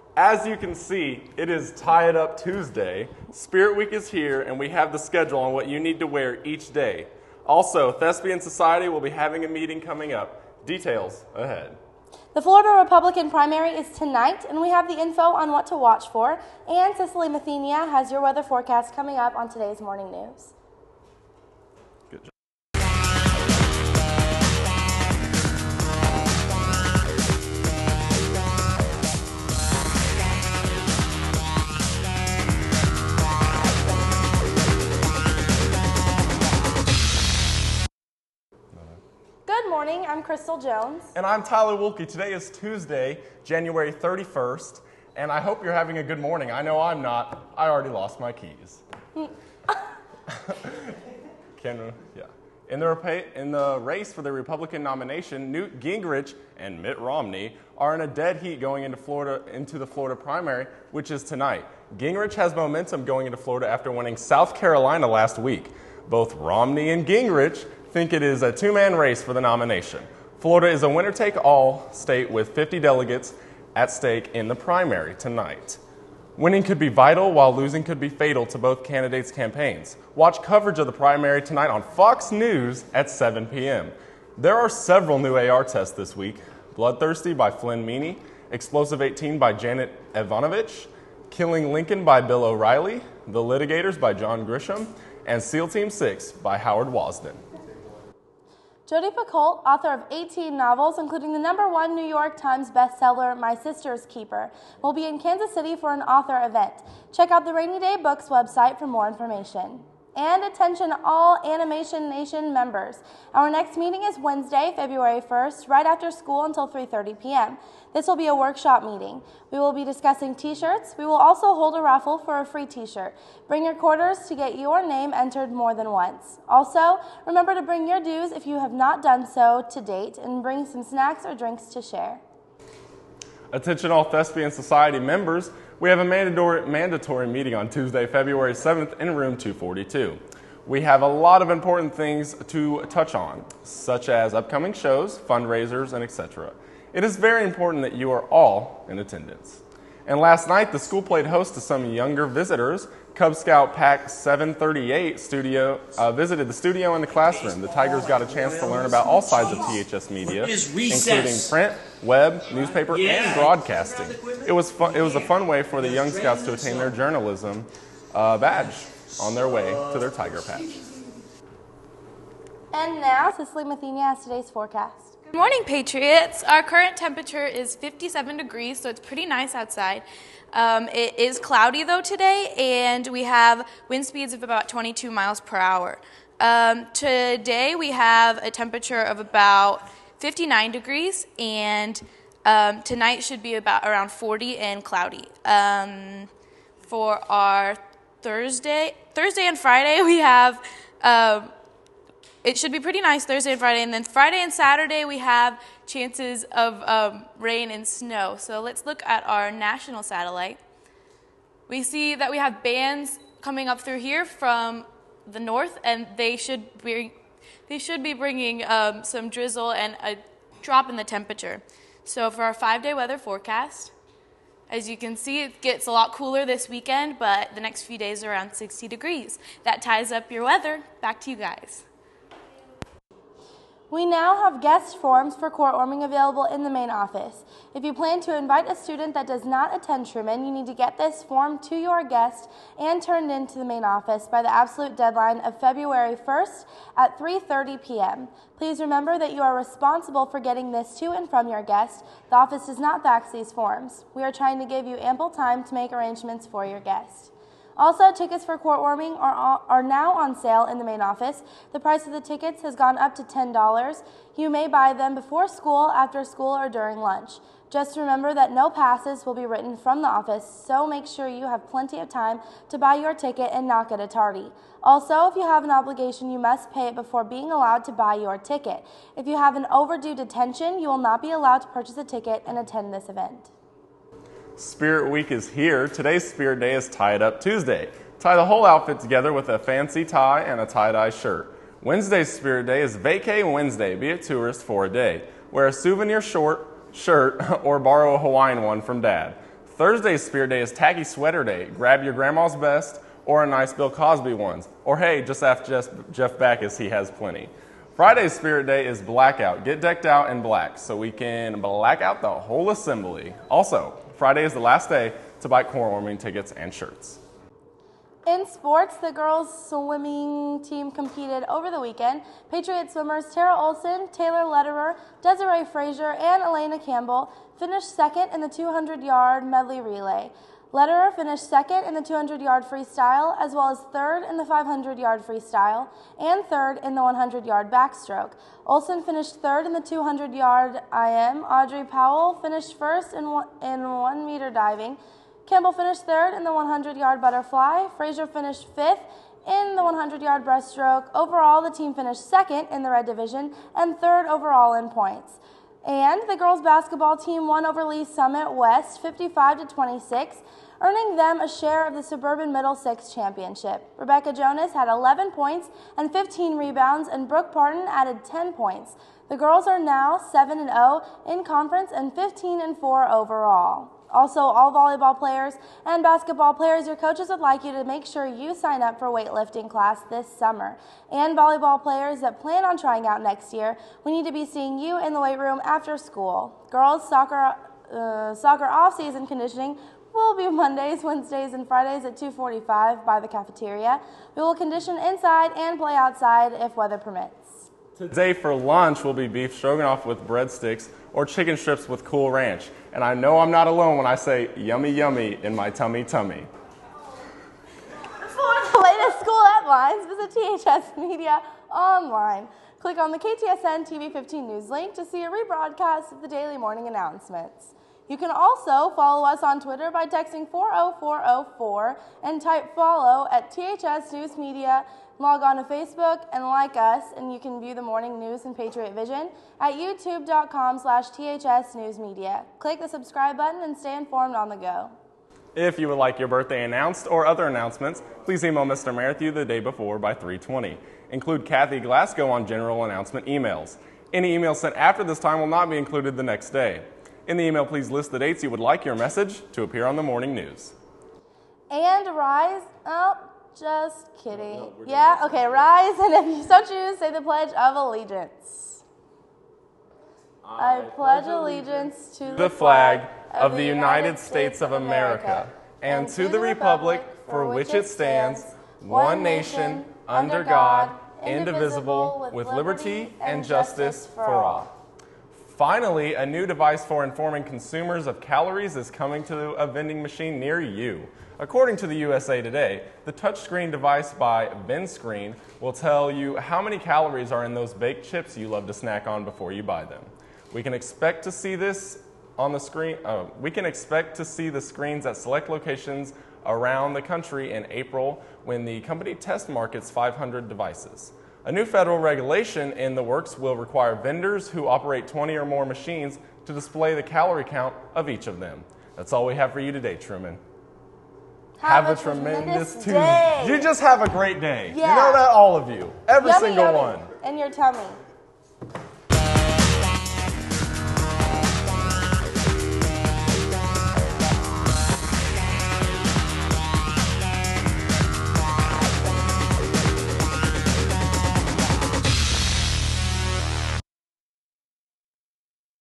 As you can see, it is Tie It Up Tuesday. Spirit Week is here, and we have the schedule on what you need to wear each day. Also, Thespian Society will be having a meeting coming up. Details ahead. The Florida Republican primary is tonight, and we have the info on what to watch for. And Cicely Mathenia has your weather forecast coming up on today's morning news. Good job. Good morning, I'm Crystal Jones. And I'm Tyler Wilkie. Today is Tuesday, January 31st, and I hope you're having a good morning. I know I'm not. I already lost my keys. In the race for the Republican nomination, Newt Gingrich and Mitt Romney are in a dead heat going into the Florida primary, which is tonight. Gingrich has momentum going into Florida after winning South Carolina last week. Both Romney and Gingrich think it is a two-man race for the nomination. Florida is a winner-take-all state with 50 delegates at stake in the primary tonight. Winning could be vital, while losing could be fatal to both candidates' campaigns. Watch coverage of the primary tonight on Fox News at 7 p.m. There are several new AR tests this week. Bloodthirsty by Flynn Meany, Explosive 18 by Janet Evanovich, Killing Lincoln by Bill O'Reilly, The Litigators by John Grisham, and SEAL Team 6 by Howard Wasden. Jodi Picoult, author of 18 novels, including the #1 New York Times bestseller, My Sister's Keeper, will be in Kansas City for an author event. Check out the Rainy Day Books website for more information. And attention all Animation Nation members. Our next meeting is Wednesday, February 1st, right after school until 3:30 p.m. This will be a workshop meeting. We will be discussing t-shirts. We will also hold a raffle for a free t-shirt. Bring your quarters to get your name entered more than once. Also, remember to bring your dues if you have not done so to date, and bring some snacks or drinks to share. Attention all Thespian Society members, we have a mandatory meeting on Tuesday, February 7th in room 242. We have a lot of important things to touch on, such as upcoming shows, fundraisers, and etc. It is very important that you are all in attendance. And last night, the school played host to some younger visitors. Cub Scout Pack 738 visited the studio and the classroom. The Tigers got a chance to learn about all sides of THS media, including print, web, newspaper, and broadcasting. It was a fun way for the young scouts to attain their journalism badge on their way to their Tiger Patch. And now, Cicely Mathenia has today's forecast. Good morning, Patriots. Our current temperature is 57 degrees, so it's pretty nice outside. It is cloudy, though, today, and we have wind speeds of about 22 miles per hour. Today, we have a temperature of about 59 degrees, and tonight should be about around 40 and cloudy. For our Thursday and Friday, we have... it should be pretty nice Thursday and Friday, and then Friday and Saturday we have chances of rain and snow. So let's look at our national satellite. We see that we have bands coming up through here from the north, and they should be bringing some drizzle and a drop in the temperature. So for our 5-day weather forecast, as you can see, it gets a lot cooler this weekend, but the next few days are around 60 degrees. That ties up your weather. Back to you guys. We now have guest forms for court warming available in the main office. If you plan to invite a student that does not attend Truman, you need to get this form to your guest and turned into the main office by the absolute deadline of February 1st at 3:30 p.m. Please remember that you are responsible for getting this to and from your guest. The office does not fax these forms. We are trying to give you ample time to make arrangements for your guest. Also, tickets for court warming are now on sale in the main office. The price of the tickets has gone up to $10. You may buy them before school, after school, or during lunch. Just remember that no passes will be written from the office, so make sure you have plenty of time to buy your ticket and not get a tardy. Also, if you have an obligation, you must pay it before being allowed to buy your ticket. If you have an overdue detention, you will not be allowed to purchase a ticket and attend this event. Spirit Week is here. Today's Spirit Day is Tie It Up Tuesday. Tie the whole outfit together with a fancy tie and a tie-dye shirt. Wednesday's Spirit Day is Vacay Wednesday. Be a tourist for a day. Wear a souvenir shirt or borrow a Hawaiian one from Dad. Thursday's Spirit Day is Tacky Sweater Day. Grab your grandma's best or a nice Bill Cosby ones. Or hey, just ask Jeff Backus, he has plenty. Friday's Spirit Day is Blackout. Get decked out in black so we can black out the whole assembly. Also, Friday is the last day to buy court warming tickets and shirts. In sports, the girls' swimming team competed over the weekend. Patriot swimmers Tara Olson, Taylor Lederer, Desiree Frazier, and Elena Campbell finished second in the 200-yard medley relay. Lederer finished second in the 200-yard freestyle, as well as third in the 500-yard freestyle, and third in the 100-yard backstroke. Olson finished third in the 200-yard IM. Audrey Powell finished first in 1-meter diving. Campbell finished third in the 100-yard butterfly. Frazier finished fifth in the 100-yard breaststroke. Overall, the team finished second in the red division and third overall in points. And the girls' basketball team won over Lee Summit West 55-26, earning them a share of the Suburban Middle Six Championship. Rebecca Jonas had 11 points and 15 rebounds, and Brooke Parton added 10 points. The girls are now 7-0 in conference and 15-4 overall. Also, all volleyball players and basketball players, your coaches would like you to make sure you sign up for weightlifting class this summer. And volleyball players that plan on trying out next year, we need to be seeing you in the weight room after school. Girls soccer off-season conditioning will be Mondays, Wednesdays, and Fridays at 2:45 by the cafeteria. We will condition inside and play outside if weather permits. Today for lunch will be beef stroganoff with breadsticks or chicken strips with Cool Ranch. And I know I'm not alone when I say yummy yummy in my tummy tummy. For the latest school headlines, visit THS Media online. Click on the KTSN TV 15 News link to see a rebroadcast of the daily morning announcements. You can also follow us on Twitter by texting 40404 and type follow at THSNewsMedia. Log on to Facebook and like us, and you can view the morning news and Patriot Vision at youtube.com/THSNewsMedia. Click the subscribe button and stay informed on the go. If you would like your birthday announced or other announcements, please email Mr. Matthew the day before by 3:20. Include Kathy Glasgow on general announcement emails. Any email sent after this time will not be included the next day. In the email, please list the dates you would like your message to appear on the morning news. And rise. Oh, just kidding. No, yeah, okay, rise, and if you so choose, say the Pledge of Allegiance. I pledge allegiance to the flag of the United States of America and to the republic for which it stands, one nation, under God, indivisible, with liberty and justice for all. Finally, a new device for informing consumers of calories is coming to a vending machine near you. According to the USA Today, the touchscreen device by BenScreen will tell you how many calories are in those baked chips you love to snack on before you buy them. We can expect to see this on the screen. We can expect to see the screens at select locations around the country in April when the company test markets 500 devices. A new federal regulation in the works will require vendors who operate 20 or more machines to display the calorie count of each of them. That's all we have for you today, Truman. Have a tremendous Tuesday. You just have a great day. Yeah. You know that, all of you. Every Yummy, single yummy one. in your tummy.